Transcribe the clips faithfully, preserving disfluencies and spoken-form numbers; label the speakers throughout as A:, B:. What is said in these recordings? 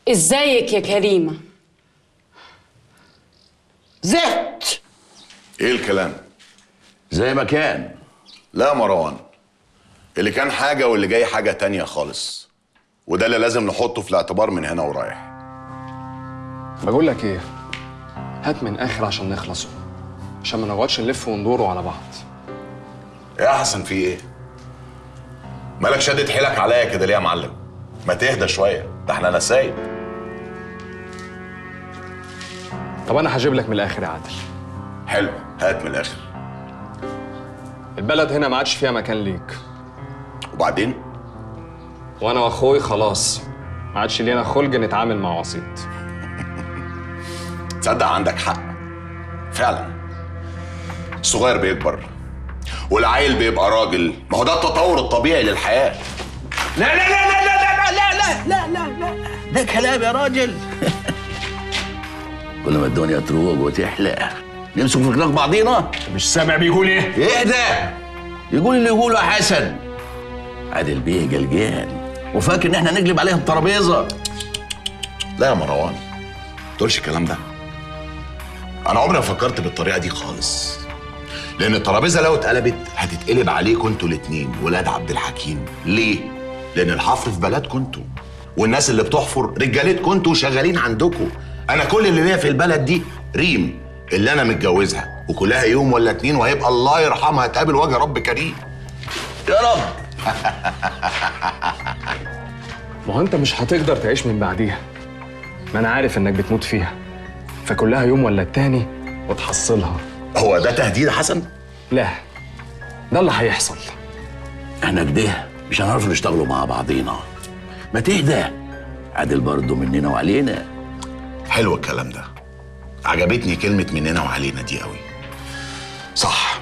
A: ازيك يا كريمة؟
B: زهقت.
C: ايه الكلام؟
B: زي ما كان.
C: لا مروان، اللي كان حاجة واللي جاي حاجة تانية خالص، وده اللي لازم نحطه في الاعتبار من هنا ورايح.
D: بقول لك ايه، هات من اخر عشان نخلصوا، عشان ما نقعدش نلف وندوروا على بعض.
C: يا حسن في ايه؟ مالك شادد حيلك عليا كده ليه يا معلم؟ ما تهدى شوية، ده احنا نسايب.
D: طب انا هجيب لك من الاخر يا عادل.
C: حلو، هات من الاخر.
D: البلد هنا ما عادش فيها مكان ليك.
C: وبعدين؟
D: وانا واخوي خلاص ما عادش لينا خلق نتعامل مع وسيط.
C: تصدق عندك حق فعلا. الصغير بيكبر والعيل بيبقى راجل، ما هو ده التطور الطبيعي للحياة.
B: لا لا لا لا لا لا لا لا لا لا ده كلام يا راجل. كل ما الدنيا تروق وتحلى نمسك في كناق بعضينا.
E: مش سامع بيقول ايه؟
B: ايه ده؟ يقول اللي يقوله يا حسن. عادل بيه جلجان وفاكر ان احنا نقلب عليهم الترابيزه.
C: لا يا مروان، ما تقولش الكلام ده. انا عمري ما فكرت بالطريقه دي خالص، لان الترابيزه لو اتقلبت هتتقلب عليكم انتوا الاتنين ولاد عبد الحكيم. ليه؟ لان الحفر في بلدكم انتوا، والناس اللي بتحفر رجالتكم انتوا شغالين عندكم. انا كل اللي ليا في البلد دي ريم اللي انا متجوزها، وكلها يوم ولا اتنين وهيبقى الله يرحمها تقابل وجه رب كريم.
B: يا رب.
D: ما هو انت مش هتقدر تعيش من بعديها، ما انا عارف انك بتموت فيها، فكلها يوم ولا التاني وتحصلها.
C: هو ده تهديد يا حسن؟
D: لا، ده اللي هيحصل.
B: احنا كده مش هنعرف نشتغلوا مع بعضينا. ما تهدى، عادل برضه مننا وعلينا.
C: حلو الكلام ده، عجبتني كلمة مننا وعلينا دي قوي. صح.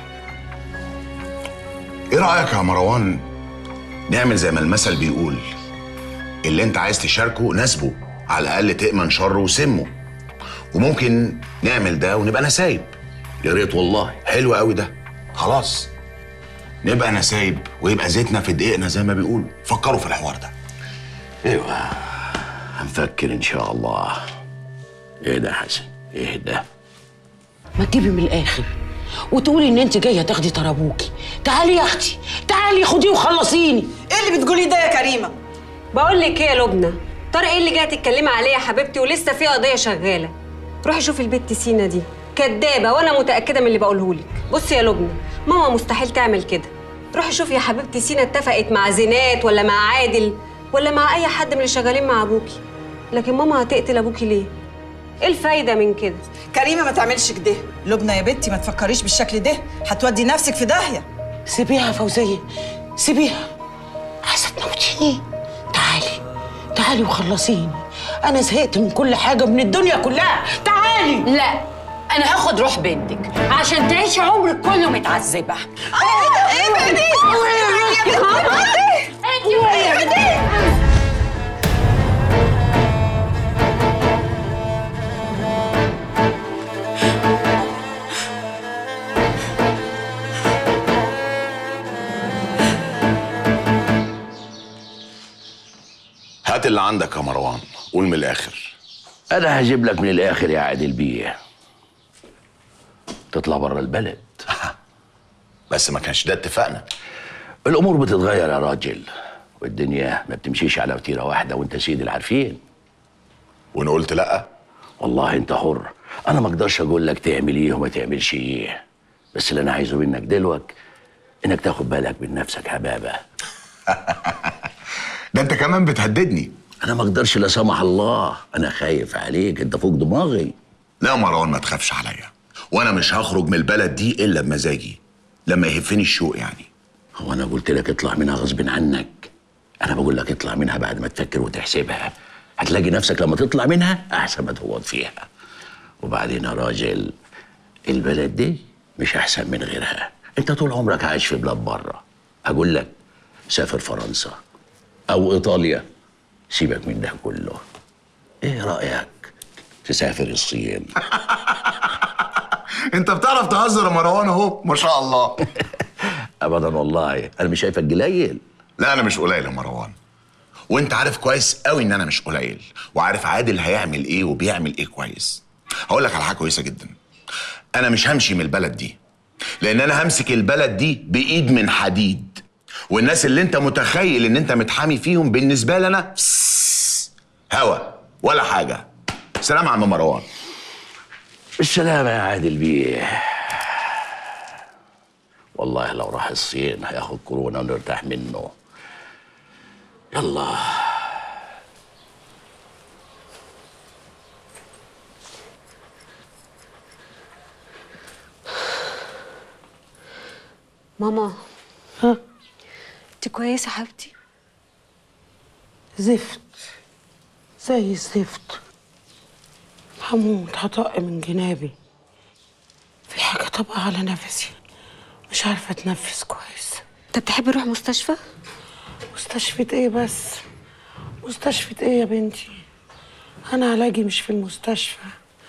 C: ايه رأيك يا مروان نعمل زي ما المثل بيقول، اللي انت عايز تشاركه ناسبه، على الأقل تأمن شره وسمه. وممكن نعمل ده ونبقى نسايب.
B: يا ريت والله.
C: حلو قوي ده. خلاص نبقى نسايب ويبقى زيتنا في دقيقنا زي ما بيقولوا. فكروا في الحوار ده.
B: ايوه هنفكر ان شاء الله. ايه ده يا حسن؟ ايه ده؟
A: ما تجيبي من الاخر وتقولي ان انت جايه تاخدي طرابوكي. تعالي يا اختي، تعالي خديه وخلصيني.
F: ايه اللي بتقولي ده يا كريمه؟
G: بقول لك ايه يا لبنى، طارق ايه اللي جايه تتكلمي عليه يا حبيبتي ولسه في قضيه شغاله؟ روحي شوفي البت سينا دي كدابه، وانا متاكده من اللي بقوله لك. بصي يا لبنى، ماما مستحيل تعمل كده. روحي شوفي يا حبيبتي سينا اتفقت مع زينات ولا مع عادل ولا مع اي حد من اللي شغالين مع ابوكي، لكن ماما هتقتل ابوكي ليه؟ ايه الفايده من كده؟
F: كريمه ما تعملش كده. لبنى يا بنتي ما تفكريش بالشكل ده، هتودي نفسك في داهيه.
A: سيبيها فوزيه، سيبيها. عايزه تموتيني؟ تعالي تعالي وخلصيني. انا زهقت من كل حاجه من الدنيا كلها. تعالي.
H: لا، انا هاخد روح بنتك عشان تعيشي عمرك كله متعذبه.
F: ايه بقى دي؟
H: ايه دي؟
C: هات اللي عندك يا مروان، قول من الآخر.
B: انا هجيب لك من الاخر يا عادل بيه. تطلع بره البلد.
C: بس ما كانش ده اتفقنا.
B: الامور بتتغير يا راجل، والدنيا ما بتمشيش على وتيره واحده، وانت سيد العارفين.
C: وانا قلت لا؟
B: والله انت حر، انا ما اقدرش اقول لك تعمل ايه وما تعملش ايه، بس اللي انا عايزه منك دلوقتي انك تاخد بالك من نفسك يا بابا.
C: ده انت كمان بتهددني.
B: انا ما اقدرش لا سمح الله، انا خايف عليك، انت فوق دماغي.
C: لا يا مروان ما تخافش عليا، وانا مش هخرج من البلد دي الا بمزاجي، لما يهفني الشوق يعني.
B: هو انا قلت لك اطلع منها غصب عنك؟ انا بقول لك اطلع منها بعد ما تفكر وتحسبها، هتلاقي نفسك لما تطلع منها احسن ما تقعد فيها. وبعدين يا راجل، البلد دي مش احسن من غيرها. انت طول عمرك عايش في بلاد بره، هقول لك سافر فرنسا او ايطاليا، سيبك من ده كله. ايه رايك تسافر الصين؟
C: انت بتعرف تهزر يا مروان اهو، ما شاء الله.
B: ابدا والله، انا مش شايفك قليل.
C: لا انا مش قليل يا مروان، وانت عارف كويس قوي ان انا مش قليل، وعارف عادل هيعمل ايه وبيعمل ايه كويس. هقول لك على حاجه كويسه جدا، انا مش همشي من البلد دي، لان انا همسك البلد دي بايد من حديد، والناس اللي انت متخيل ان انت متحامي فيهم بالنسبه لي انا هوا ولا حاجه. سلام عم مروان.
B: بالسلامة يا عادل بيه. والله لو راح الصين هياخد كورونا ونرتاح منه. يلا.
G: ماما.
A: ها؟
G: انت كويسة حبيبتي؟
A: زفت زي الزفت، هموت هطق من جنابي. في حاجة طبقة على نفسي، مش عارفة اتنفس كويس.
G: طب تحبي نروح مستشفى؟
A: مستشفى ايه بس؟ مستشفى ايه يا بنتي؟ انا علاجي مش في المستشفى.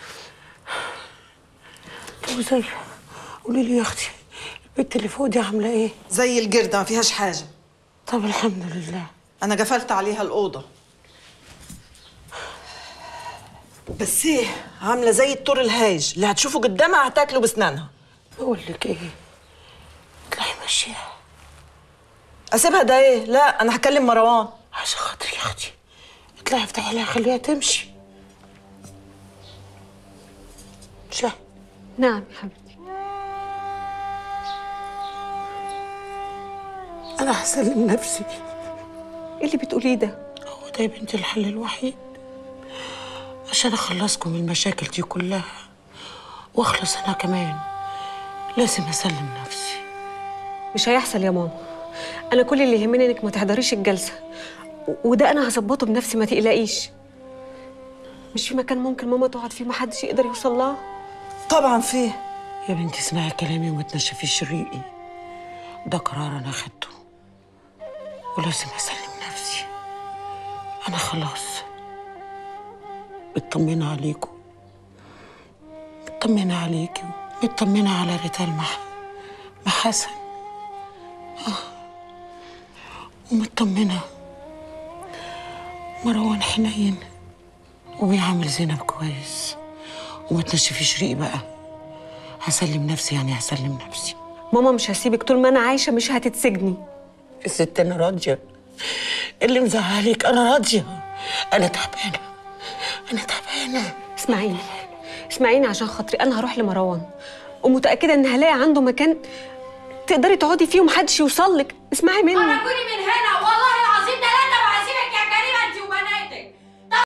A: فوزية قولي لي يا اختي، البت اللي فوق دي عاملة ايه؟
F: زي الجردة ما فيهاش حاجة.
A: طب الحمد لله.
F: أنا قفلت عليها الأوضة، بس ايه عاملة زي الطور الهايج اللي هتشوفه قدامها هتاكله بسنانها.
A: بقول لك ايه، اطلعي مشيها.
F: أسيبها ده ايه؟ لا أنا هكلم مروان.
A: عشان خاطري يا اختي اطلعي افتحي لها خليها تمشي. شا
G: نعم يا حبيبتي.
A: انا هسلم نفسي.
G: ايه اللي بتقوليه ده؟
A: هو ده يا بنتي الحل الوحيد عشان اخلصكم من المشاكل دي كلها واخلص انا كمان. لازم اسلم نفسي.
G: مش هيحصل يا ماما. انا كل اللي يهمني انك ما تحضريش الجلسه، وده انا هظبطه بنفسي، ما تقلقيش. مش في مكان ممكن ماما تقعد فيه محدش يقدر يوصل لها؟
F: طبعا فيه.
A: يا بنتي اسمعي كلامي وما تنشفيش ريقي، ده قرار انا اخدته ولازم اسلم نفسي. انا خلاص مطمنه عليكم، مطمنه عليكي، مطمنه على ريتال مع مع حسن. اه ومطمنه مروان حنين وبيعامل زينب كويس. وما تنشفيش ريقي بقى، هسلم نفسي يعني هسلم نفسي.
G: ماما مش هسيبك طول ما انا عايشه، مش هتتسجني.
A: يا ست انا راضيه، اللي مزعلك انا راضيه. انا تعبانه، انا تعبانه.
G: اسمعيني اسمعيني عشان خاطري، انا هروح لمروان ومتاكده ان هلاقي عنده مكان تقدري تقعدي فيه ومحدش يوصل لك. اسمعي مني.
H: خرجوني من هنا والله